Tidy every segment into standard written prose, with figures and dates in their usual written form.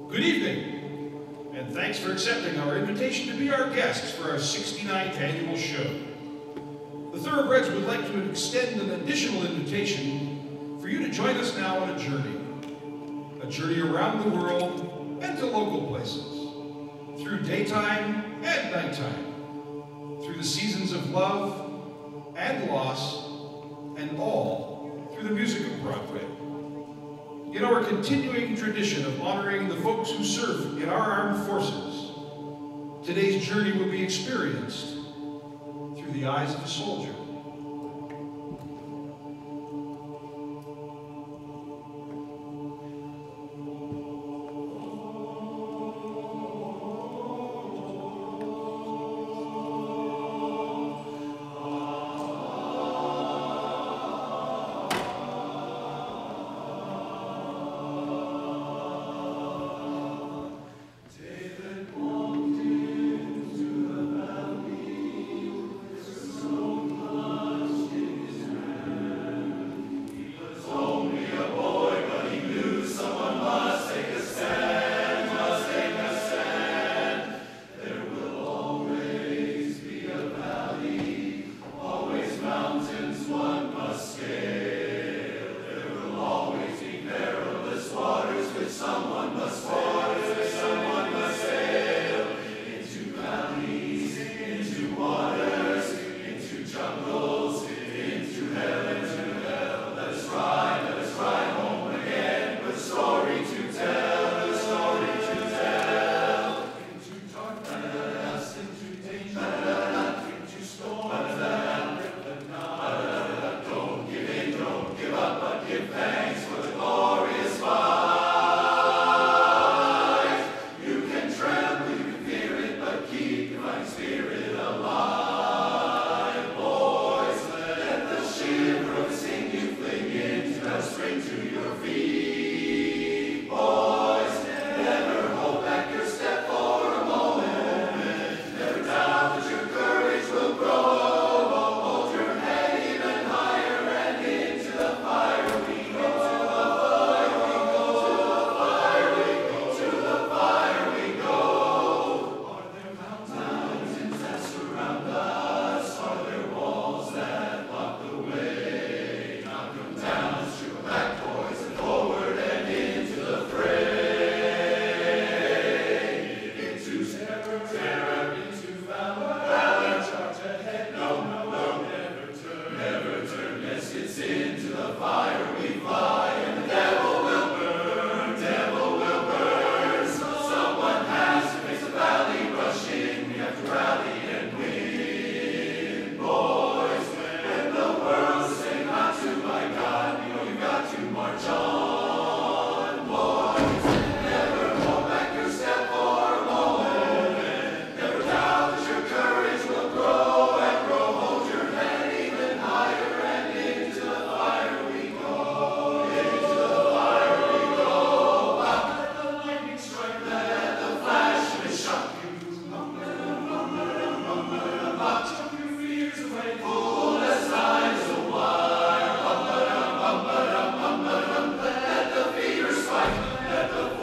Good evening, and thanks for accepting our invitation to be our guests for our 69th annual show. The Thoroughbreds would like to extend an additional invitation for you to join us now on a journey around the world and to local places, through daytime and nighttime, through the seasons of love and loss, and all through the music of Broadway. In our continuing tradition of honoring the folks who serve in our armed forces, today's journey will be experienced through the eyes of a soldier. Let the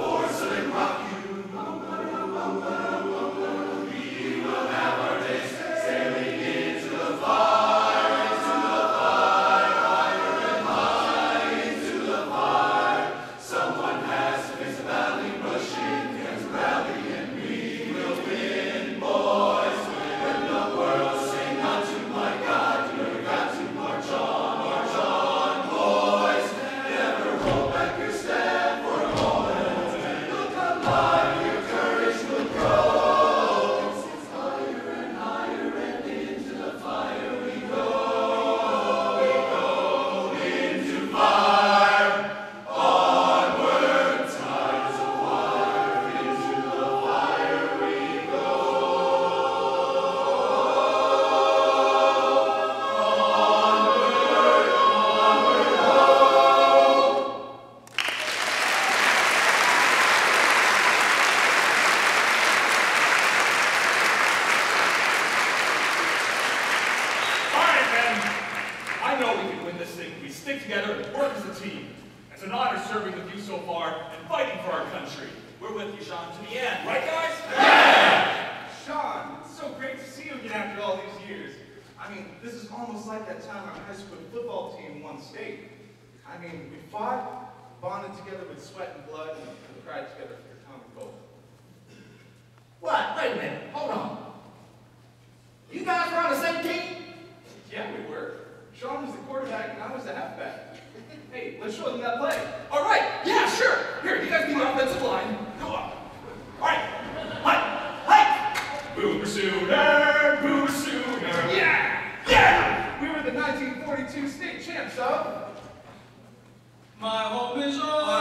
for our country. We're with you, Sean, to the end. Right, guys? Yeah! Sean, it's so great to see you again after all these years. I mean, this is almost like that time our high school football team won state. I mean, we fought, bonded together with sweat and blood, and we cried together for your common goal. What? Wait a minute. Hold on. You guys were on the same team? Yeah, we were. Sean was the quarterback and I was the halfback. Hey, let's show them that play. All right. Yeah, sure. Here, you guys be the offensive line. Go on. All right. Hike. Boomer Sooner. Boomer Sooner. Yeah! Yeah! We were the 1942 state champs, so. My home is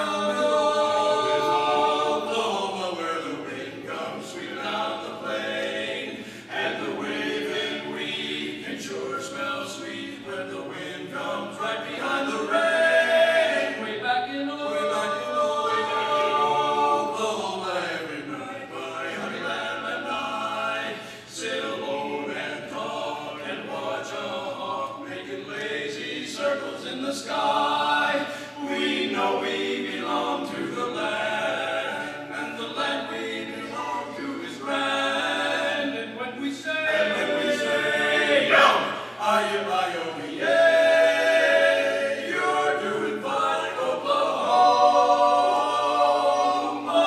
Oklahoma, where the wind comes sweeping down the plain, and the waving wheat can sure smell sweet when the wind comes right behind the rain. way back in Oklahoma, every night by Honeyland and I sit alone and talk and watch a hawk making lazy circles in the sky. We know we belong to the land, and the land we belong to is grand. And when we say, yo, yeah, you're doing fine, Oklahoma.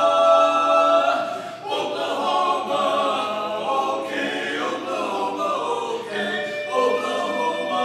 Oklahoma, okay, Oklahoma, okay, Oklahoma,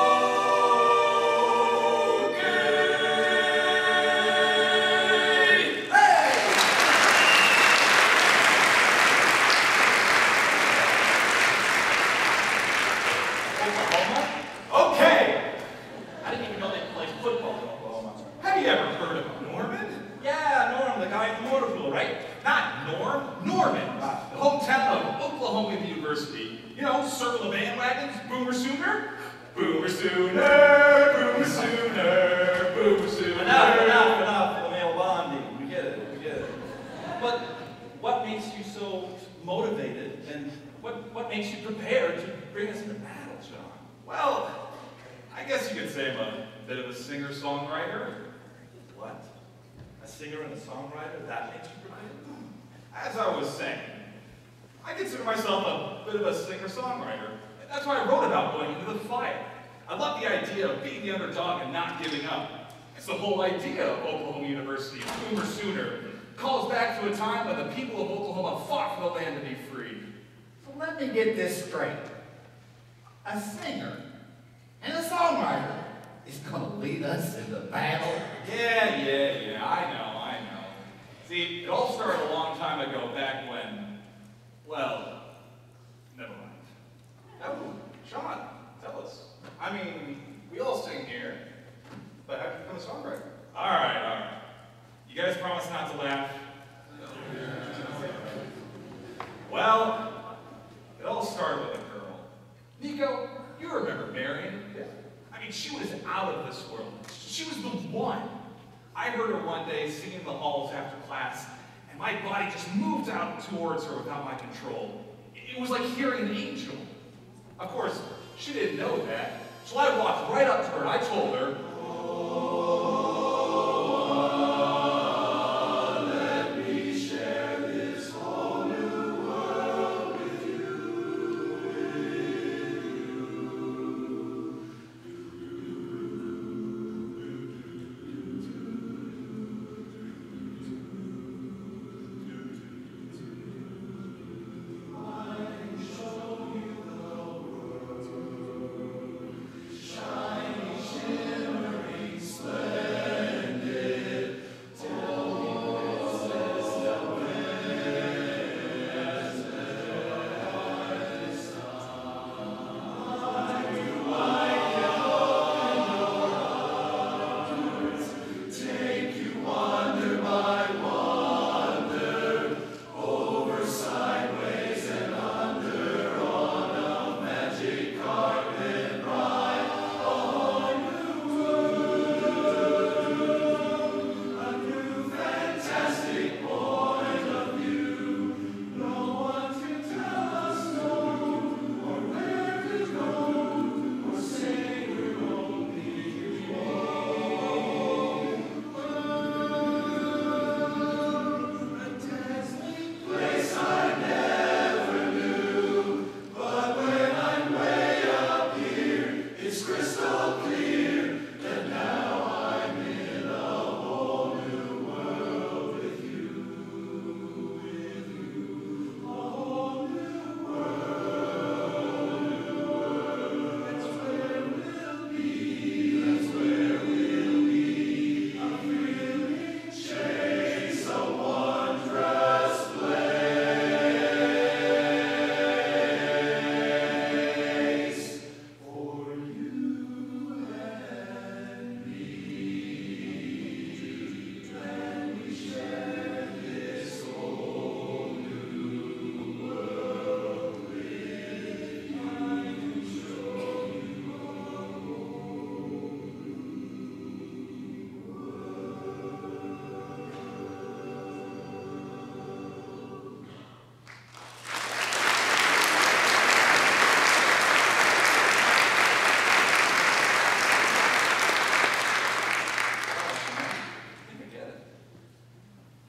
Oklahoma? Okay. I didn't even know they played football in Oklahoma. Have you ever heard of Norman? Yeah, Norm, the guy in the motor pool, right? Not Norm, Norman, the hometown of Oklahoma University. You know, circle of bandwagons, Boomer Sooner. Boomer Sooner, Boomer Sooner, Boomer Sooner. Enough, LaMail bonding. We get it. But what makes you so motivated, and what makes you prepared to bring us into battle, John? Well, I guess you could say I'm a bit of a singer-songwriter. What? A singer and a songwriter? That makes you prepared? As I was saying, I consider myself a bit of a singer-songwriter. That's why I wrote about going into the fight. I love the idea of being the underdog and not giving up. It's the whole idea of Oklahoma University, Boomer Sooner. Calls back to a time when the people of Oklahoma fought for the land to be free. So let me get this straight. A singer and a songwriter is going to lead us into battle. Yeah, I know. See, it all started a long time ago back when, well, never mind. Oh, Sean, tell us. I mean, we all sing here, but how did you become a songwriter? All right. You guys promise not to laugh? Well, it all started with a girl. Nico, you remember Marion? Yeah. I mean, she was out of this world. She was the one. I heard her one day singing in the halls after class, and my body just moved out towards her without my control. It was like hearing an angel. Of course, she didn't know that, so I walked right up to her and I told her, shining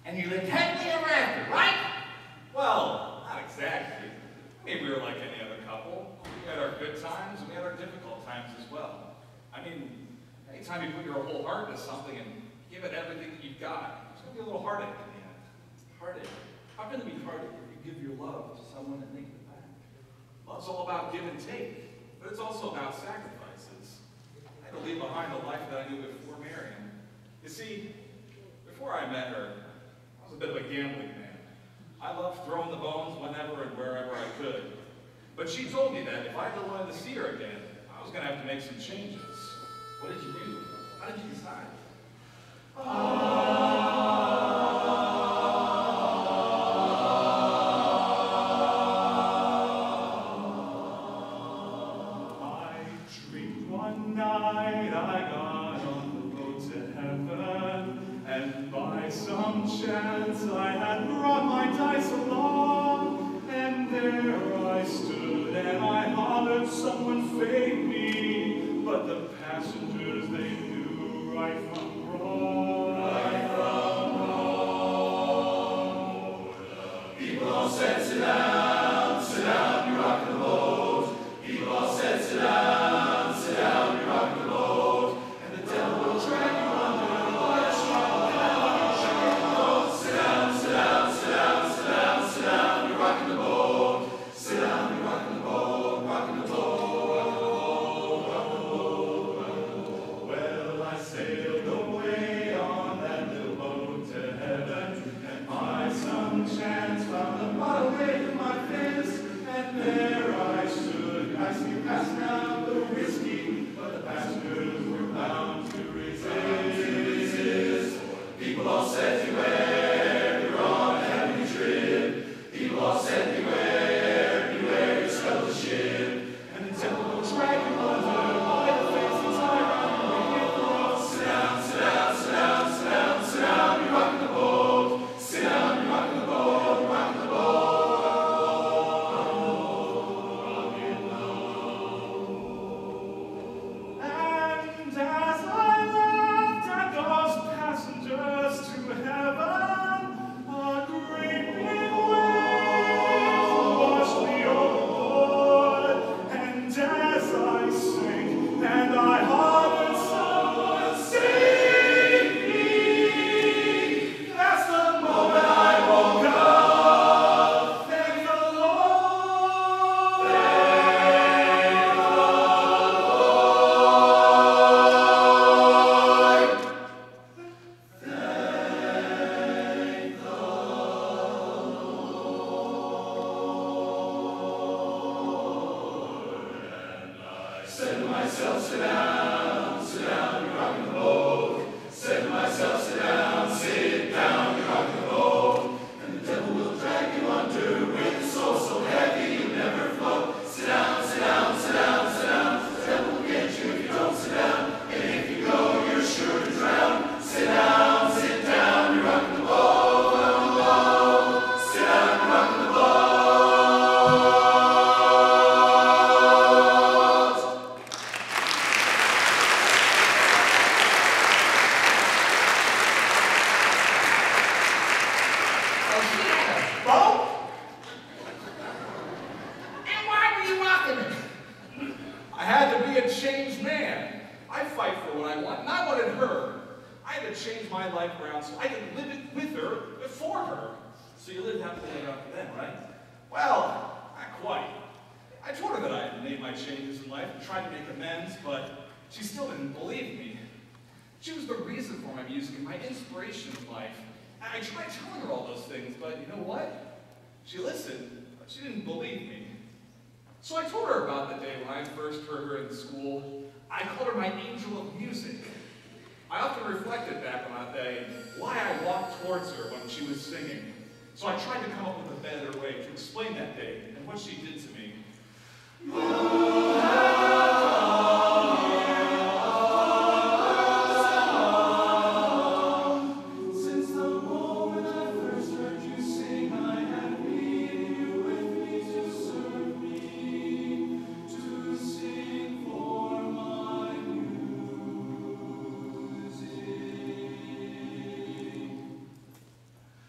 And you lived happily ever after, right? Well, not exactly. I mean, we were like any other couple. We had our good times and we had our difficult times as well. I mean, anytime you put your whole heart into something and give it everything that you've got, there's going to be a little heartache in the end. Heartache? How can it be heartache if you give your love to someone and they give it back? Love's all about give and take, but it's also about sacrifices. I had to leave behind the life that I knew before marrying. You see, before I met her, I was a bit of a gambling man. I loved throwing the bones whenever and wherever I could. But she told me that if I ever wanted to see her again, I was going to have to make some changes. What did you do? How did you decide? I dreamed one night I got on the road to heaven, and by some chance I had brought my dice along, and there I stood and I hollered, someone fade me, but the passengers, they knew right from wrong. Right from wrong. People all said, sit down, you're rocking the boat. People all said, sit down, you're rocking the boat. And the devil will drag you under, but it's strong down, you're rocking the boat. Sit down, you're rocking the boat. Sit down, you're rocking the boat, rocking the boat, rocking the boat, rocking the boat. Well, I sailed away on that little boat to heaven, and by some chance found a bottle in my fist, and there I stood, nicely passing out the whiskey, but the passengers were bound to resist. People all said, beware, you're on a heavy trip. People all said, beware, you scuttle the ship. And the devil will drag you under by the fancy tie around your throat. Sit down, you're rocking the boat. Sit down, you're rocking the boat, rocking the boat, rocking the boat. And as I left and those passengers to heaven, a great big wave washed me overboard. And as I sank and I hollered, someone save me, that's the moment I woke up. Thank the Lord. Thank the Lord. Thank the Lord. And I said to myself, sit down, you're rocking the boat. Said to myself, sit down, you're rocking the boat. And the devil will drag you under with a soul so heavy you'll never float. Sit down, the devil will get you if you don't sit down. And if you go, you're sure to drown. Sit down, you're rocking the boat. Sit down, you're rocking the boat. Oh, she had a boat? And why were you rocking it? I had to be a changed man. I fight for what I want, and I wanted her. I had to change my life around so I could live it with her, for her. So you lived happily ever after then, right? Well, not quite. I told her that I had made my changes in life and tried to make amends, but she still didn't believe me. She was the reason for my music and my inspiration in life. And I tried telling her all those things, but you know what? She listened, but she didn't believe me. So I told her about the day when I first heard her in school. I called her my angel of music. I often reflected back on that day and why I walked towards her when she was singing. So I tried to come up with a better way to explain that day and what she did to me. Since the moment I first heard you sing, I have needed you with me to serve me, to sing for my music.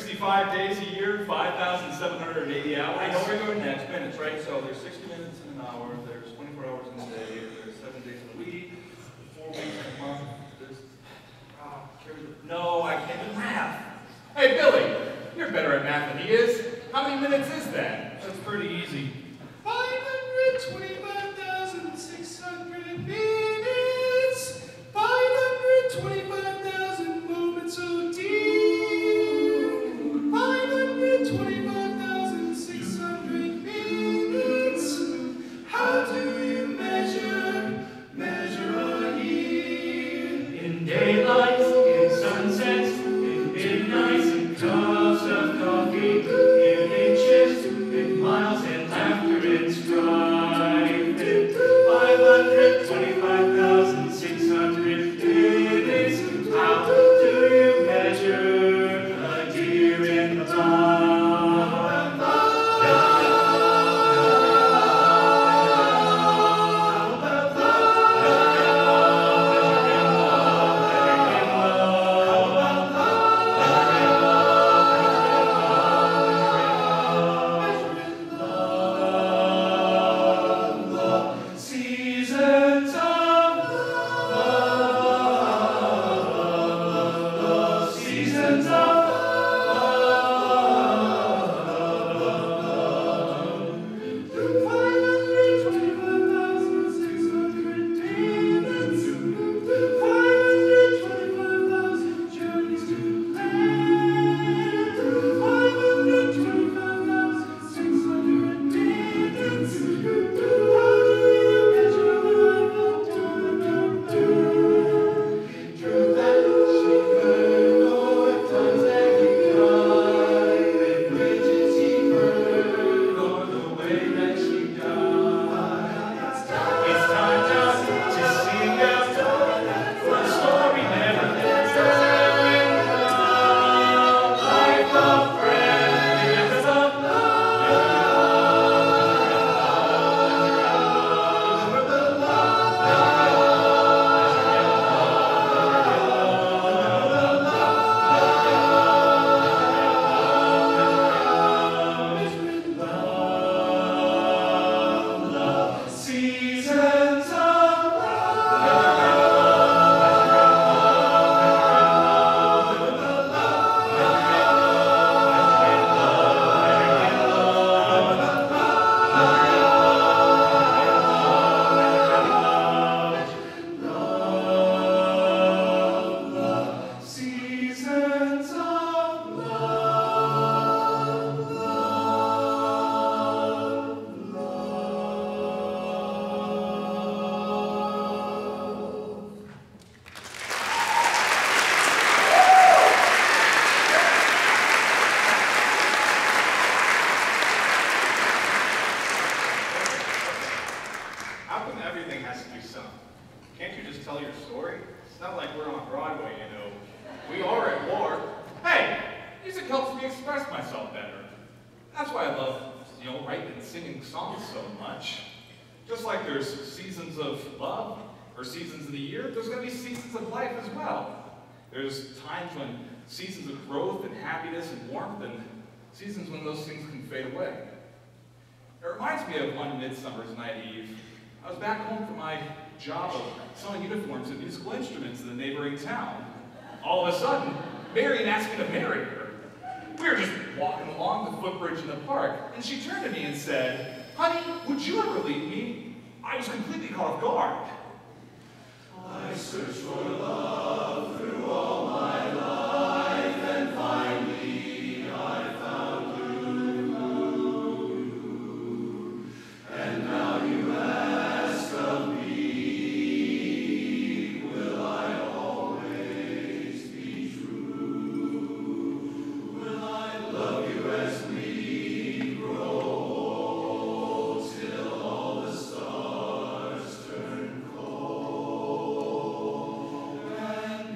365 days a year, 5,780 hours. I know where you're going next, minutes, right? So there's 60 minutes in an hour, there's 24 hours in a day, there's 7 days in a week, 4 weeks in a month, there's... No, I can't do math. Hey, Billy, you're better at math than he is. How many minutes is that? That's pretty easy. 525,600 minutes. 525,000 moments so deep. 525,600 minutes. How do you measure a year? In daylight, in sunsets, in midnights, in cups of coffee, in inches, in miles, and after it's dry. 525,600 minutes. How do you measure a deer in the park? Just like there's seasons of love or seasons of the year, there's going to be seasons of life as well. There's times when seasons of growth and happiness and warmth, and seasons when those things can fade away. It reminds me of one Midsummer's Night Eve. I was back home from my job of selling uniforms and musical instruments in the neighboring town. All of a sudden, Marion asked me to marry her. We were just walking along the footbridge in the park, and she turned to me and said, "Honey, would you ever leave me?" I was completely caught off guard. I searched for love through all my life, and finally I found you. And now you ask of me, will I always be true? Will I love you as we grow old, till all the stars turn cold? And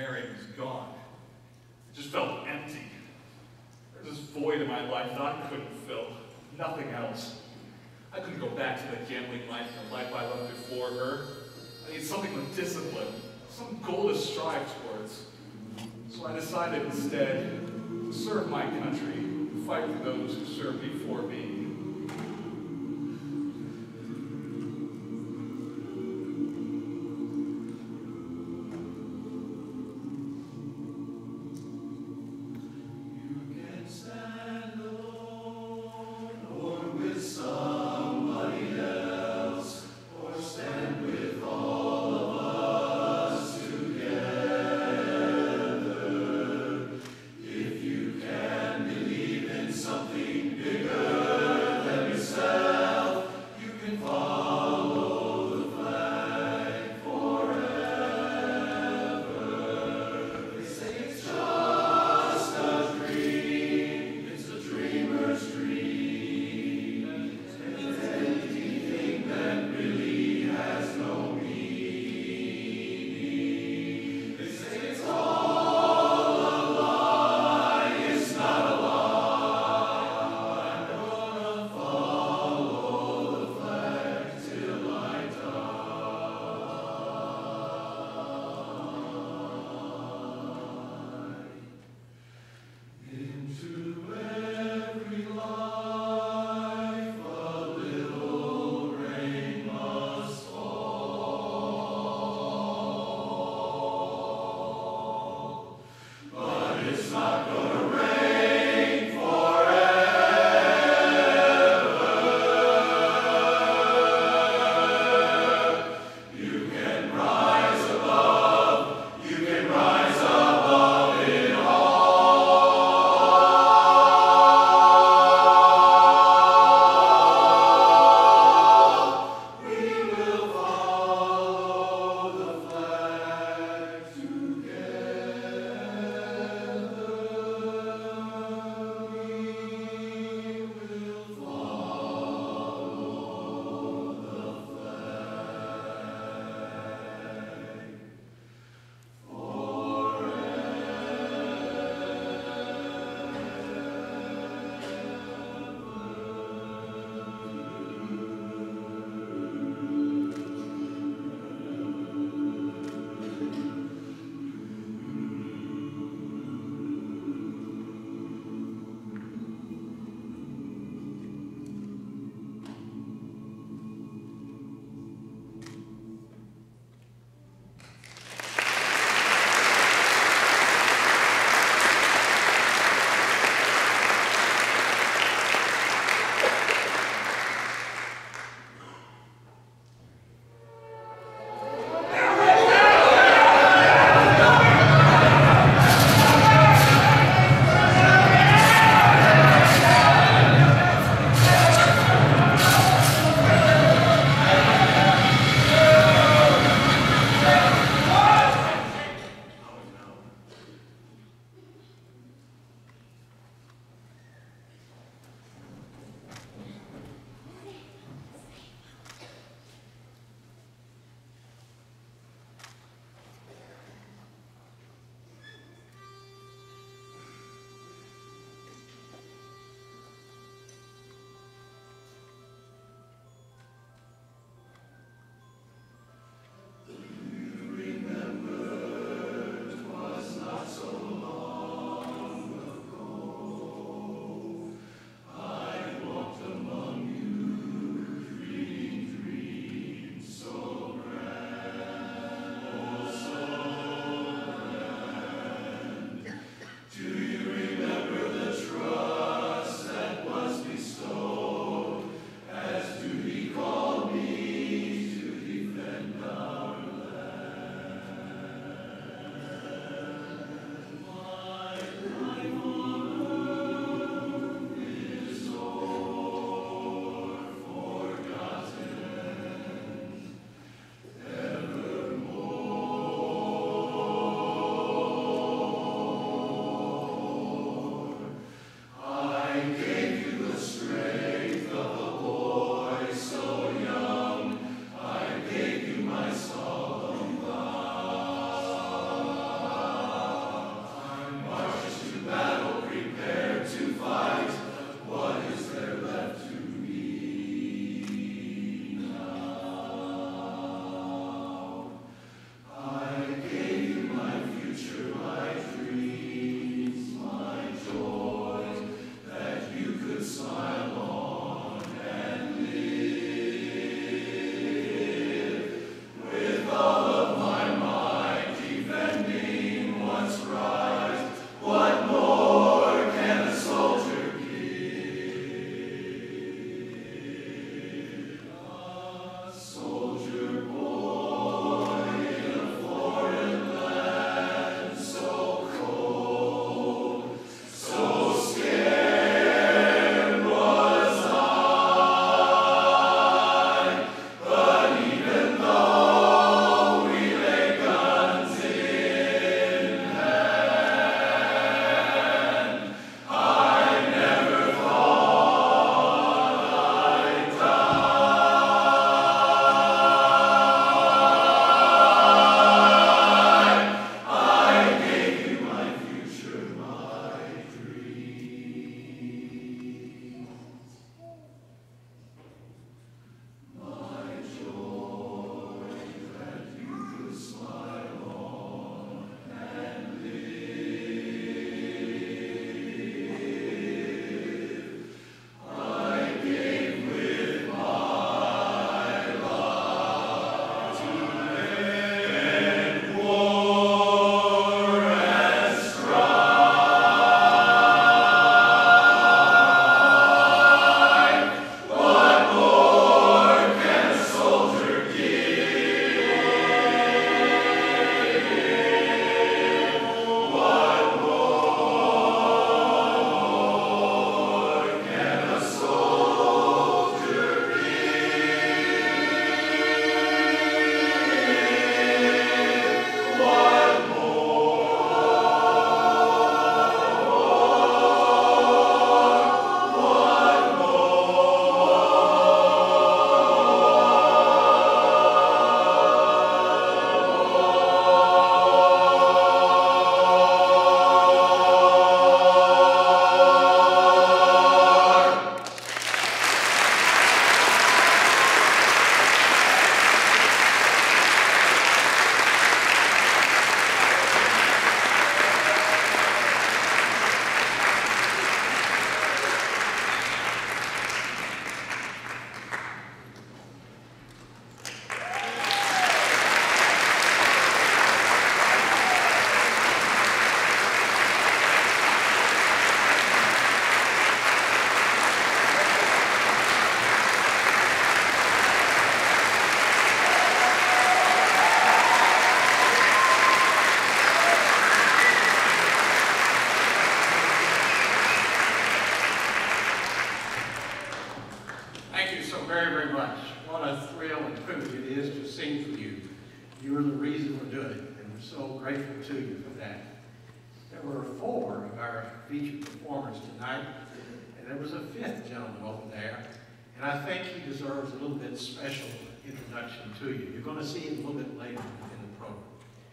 Marion was gone. I just felt empty. There's this void in my life that I couldn't fill. Nothing else. I couldn't go back to the gambling life and the life I lived before her. I need something with discipline, some goal to strive towards. So I decided instead to serve my country, to fight for those who served before me. Something bigger. grateful to you for that. There were 4 of our featured performers tonight, and there was a 5th gentleman over there, and I think he deserves a little bit special introduction to you. You're going to see him a little bit later in the program.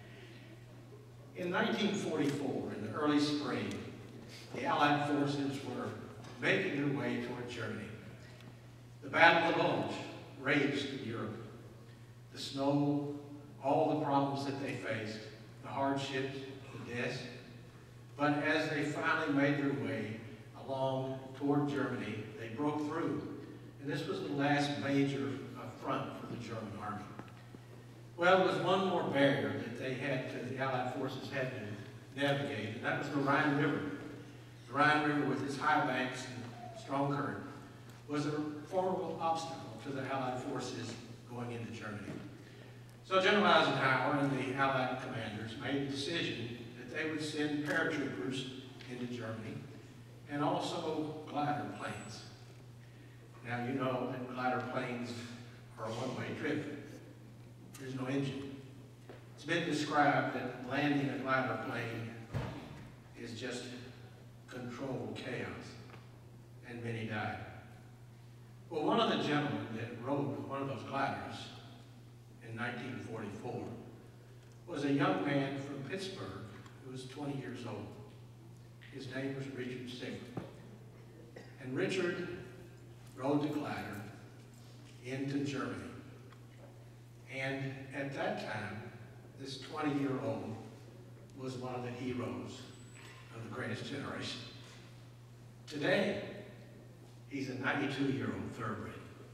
In 1944, in the early spring, the Allied forces were making their way toward Germany. The Battle of the Bulge raged in Europe. The snow, all the problems that they faced, the hardships, the deaths. But as they finally made their way along toward Germany, they broke through. And this was the last major front for the German army. Well, there was one more barrier that the Allied forces had to navigate, and that was the Rhine River. The Rhine River, with its high banks and strong current, was a formidable obstacle to the Allied forces going into Germany. So General Eisenhower and the Allied commanders made the decision that they would send paratroopers into Germany and also glider planes. Now you know that glider planes are a one-way trip. There's no engine. It's been described that landing a glider plane is just controlled chaos, and many died. Well, one of the gentlemen that rode one of those gliders in 1944 was a young man from Pittsburgh who was 20 years old. His name was Richard Singer. And Richard rode the glider into Germany. And at that time, this 20-year-old was one of the heroes of the greatest generation. Today, he's a 92-year-old thoroughbred.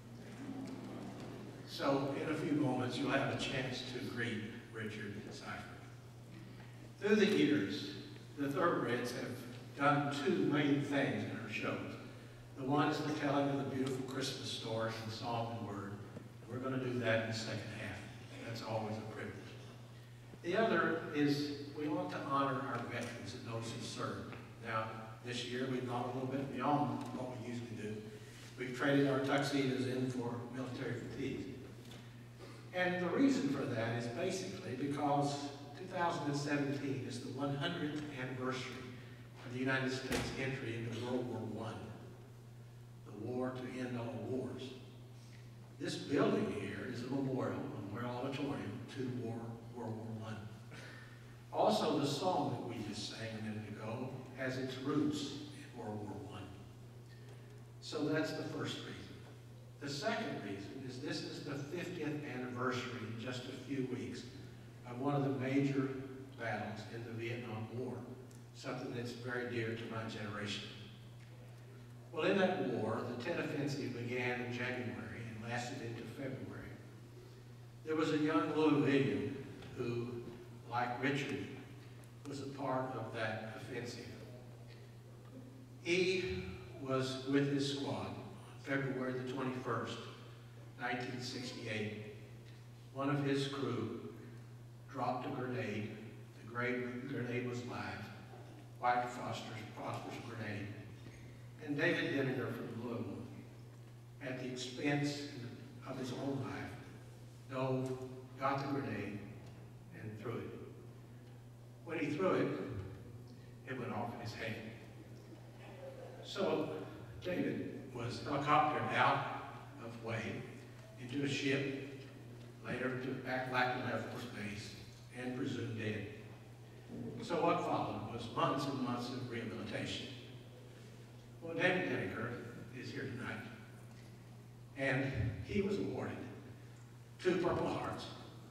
So in a few moments, you'll have a chance to greet Richard Cypher. Through the years, the thoroughbreds have done 2 main things in our shows. The one is the telling of the beautiful Christmas story in song and word. We're going to do that in the second half. That's always a privilege. The other is we want to honor our veterans and those who served. Now, this year we've gone a little bit beyond what we usually do. We've traded our tuxedos in for military fatigues. And the reason for that is basically because 2017 is the 100th anniversary of the United States entry into World War I, the war to end all wars. This building here is a memorial auditorium to the war, World War I. Also, the song that we just sang a minute ago has its roots in World War I. So that's the first reason. The second reason is this is the 50th anniversary in just a few weeks of one of the major battles in the Vietnam War, something that's very dear to my generation. Well, in that war, the Tet Offensive began in January and lasted into February. There was a young Louisvillian who, like Richard, was a part of that offensive. He was with his squad on February the 21st, 1968. One of his crew dropped a grenade. The grenade was live, White Phosphorus grenade. And David Denninger from Louisville, at the expense of his own life, dove, got the grenade, and threw it. When he threw it, it went off in his hand. So David was helicoptered out of Wade into a ship, later to back Lackland Air Force Base, and presumed dead. So what followed was months and months of rehabilitation. Well, David Denninger is here tonight, and he was awarded 2 Purple Hearts,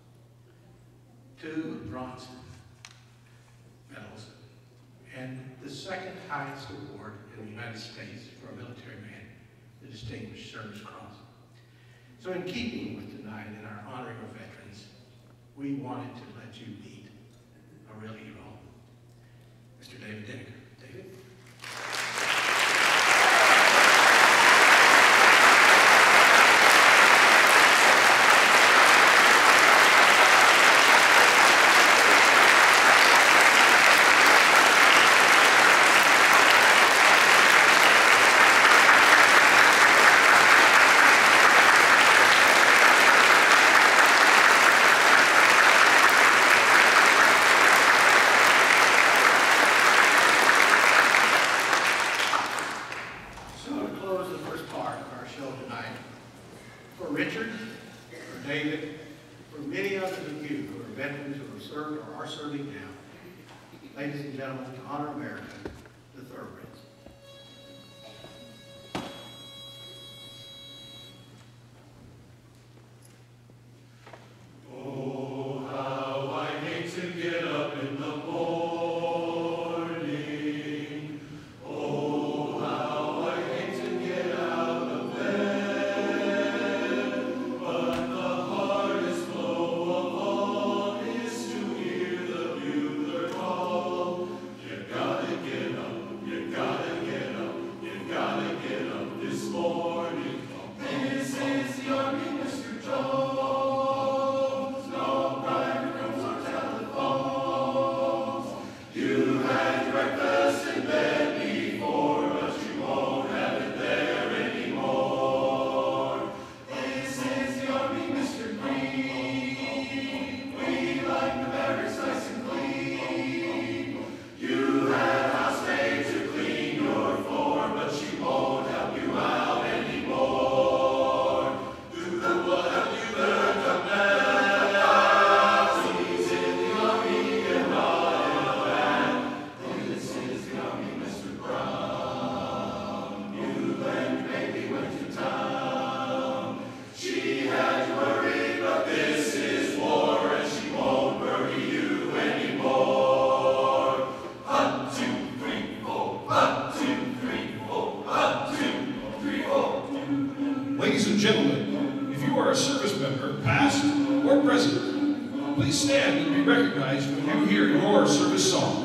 2 bronze medals, and the second highest award in the United States for a military man, the Distinguished Service Cross. So in keeping with tonight in our honoring of veterans, we wanted to let you meet a real hero, Mr. David Denninger. David? served or are serving now. Ladies and gentlemen, to honor America, the Thoroughbreds. Oh, how I hate to get up in the morning. Oh, how I hate to get out of bed. But the hardest blow of all is to hear the bugler call. You gotta get up, you gotta get up, you gotta get up this morning. This is the Army, Mr. Jones. No private rooms or telephones. You had breakfast in bed before, but you won't have it there anymore. This is the Army, Mr. Green. We like the barracks nice and clean. You had housemaid to clean your floor, but she won't help you out anymore. Who will help you learn to math? He's in the Army and not in a band. This is the Army, Mr. Brown. You and your baby went to town. She had you worried, but this is war, and she won't worry you anymore. 1, 2, 3, 4. 1, 2, 3, 4. 1, 2, 3, 4. Ladies and gentlemen, if you are a service member, past or present, please stand and be recognized when you hear your service song.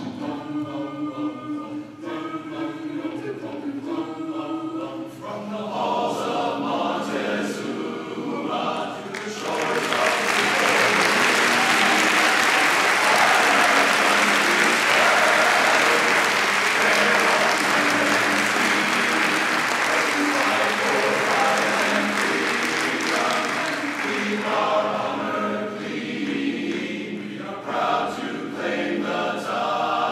From the halls of Montezuma to the shores of we are honored clean. We are proud to claim the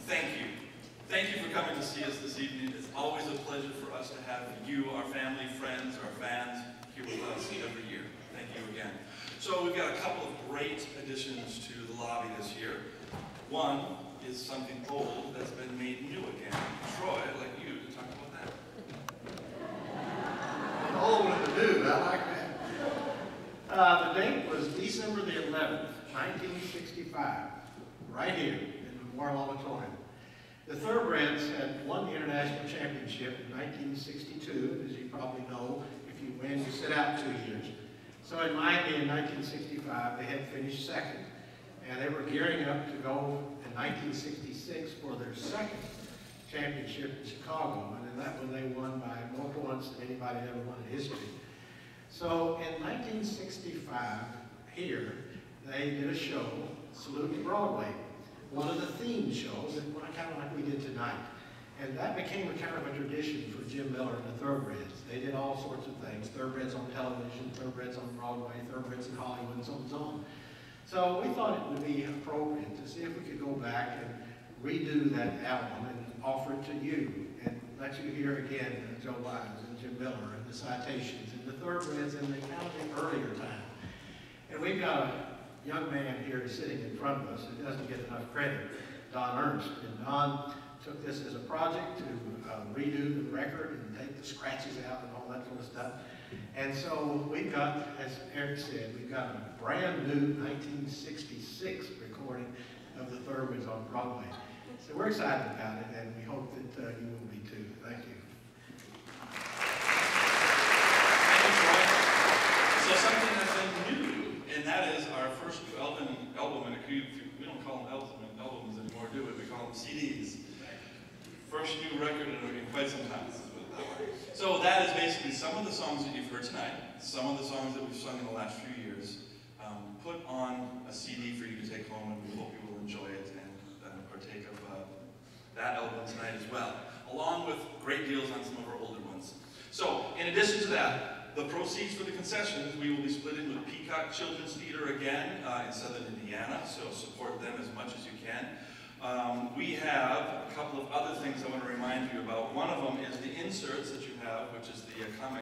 thank you. Thank you for coming to see us this evening. It's always a pleasure for us to have you, our family, friends, our fans, here with us every year. Thank you again. So we've got a couple of great additions to the lobby this year. One is something old that's been made new again. Troy, I'd like you to talk about that. Old and new, I like that. The date was December the 11th, 1965, right here in the Memorial Auditorium. The Thoroughbreds had won the International Championship in 1962. As you probably know, if you win, you sit out 2 years. So in Miami in 1965, they had finished second. And they were gearing up to go in 1966 for their second championship in Chicago. And in that one, they won by more points than anybody had ever won in history. So in 1965, here, they did a show, Saluting Broadway, one of the theme shows, and kind of like we did tonight. And that became a kind of a tradition for Jim Miller and the Thoroughbreds. They did all sorts of things, Thoroughbreds on television, Thoroughbreds on Broadway, Thoroughbreds in Hollywood, and so on and so on. So we thought it would be appropriate to see if we could go back and redo that album and offer it to you and let you hear again Joe Lyons and Jim Miller and the Citations and the Thoroughbreds in the kind of the earlier time. And we've got a young man here sitting in front of us who doesn't get enough credit, Don Ernst. And Don took this as a project to redo the record and take the scratches out and all that sort of stuff. And so we've got, as Eric said, we've got a brand new 1966 recording of the Thoroughbreds on Broadway. So we're excited about it, and we hope that you will be too. Thank you. Thank you, Troy. So something that's been new, and that is our first new album, and we don't call them albums anymore, do we? We call them CDs. First new record in quite some time. So that is basically some of the songs that you've heard tonight, some of the songs that we've sung in the last few years, put on a CD for you to take home, and we hope you will enjoy it and partake of that album tonight as well, along with great deals on some of our older ones. So, in addition to that, the proceeds for the concessions we will be splitting with Peacock Children's Theater again in Southern Indiana, so support them as much as you can. We have a couple of other things I want to remind you about. One of them is the inserts that you have, which is the comic